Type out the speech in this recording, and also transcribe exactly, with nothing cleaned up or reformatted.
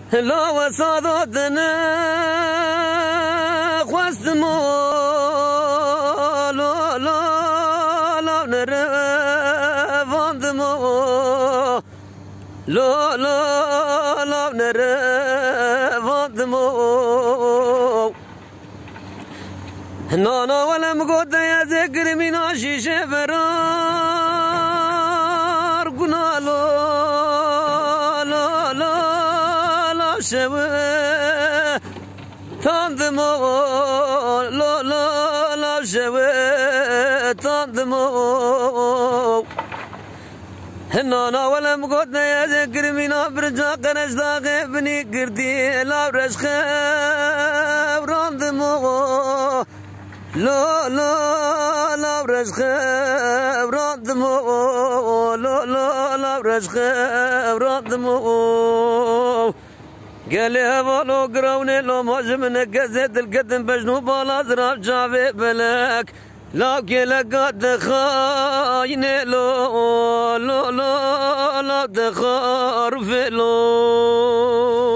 لا وسادتنا خواستمو لا لا لا نرفاندمو لا لا لا نرفاندمو نانا ولم قد يا ذكر من عشيش فرار قنا لا لا لا لا شوي تندمو لا لا لا شوي تندمو نانا ولم قد يا ذكر من برجا قرش داغي بني قردي لا برش خبراندمو لا لا لا برش خبراندمو لا لا لا برش خبراندمو قال هوالو قراوني لو مجمن قزيت القدم بجنو بالا زراب جابي بلك لا كلا قد خايني لو لا لا لا دخار في لو